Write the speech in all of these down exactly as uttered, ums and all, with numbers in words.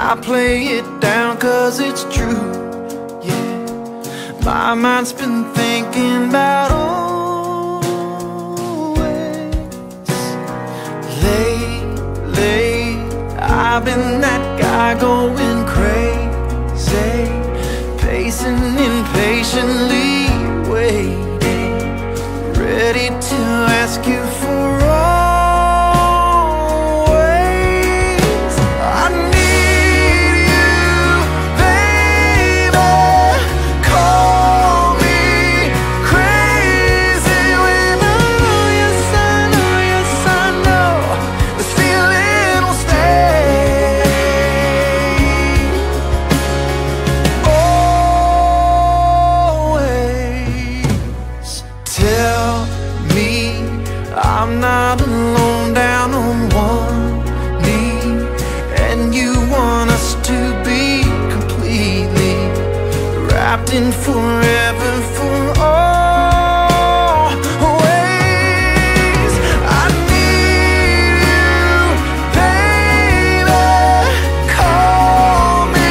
I play it down 'cause it's true. Yeah, my mind's been thinking about always. Lately, I've been that guy going crazy, pacing impatiently, waiting, ready to ask you for always. I need you, baby. Call me crazy when I know, yes I know, yes I know this feeling will stay. Always tell me I'm not alone down on one knee, and you want us to be completely wrapped in forever for always. I need you, baby. Call me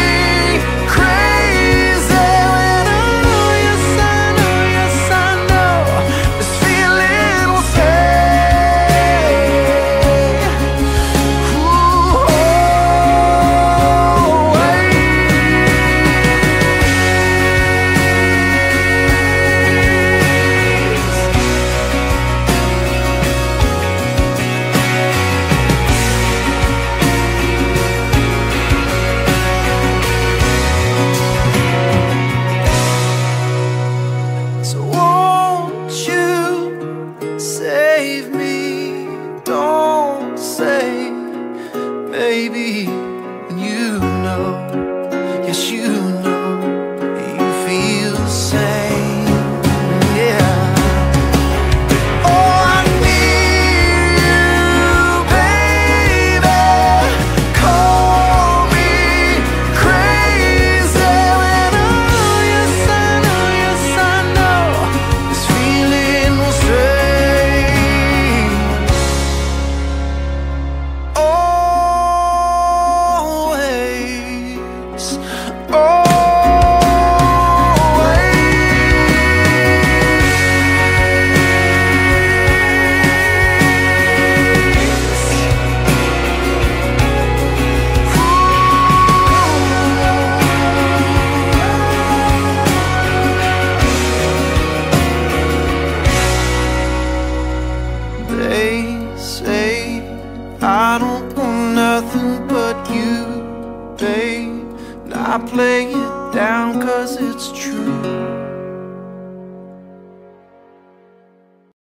crazy when I know, yes I know, yes I know this feeling will stay. Ooh, always. So won't you save me? Don't say maybe, you know, yes you know, you feel the same. Yeah. Oh, I need you, baby. Call me crazy when I know, yes I know, yes I know this feeling will stay. Always, they say I don't want nothing but you, babe. And I play it down 'cause it's true.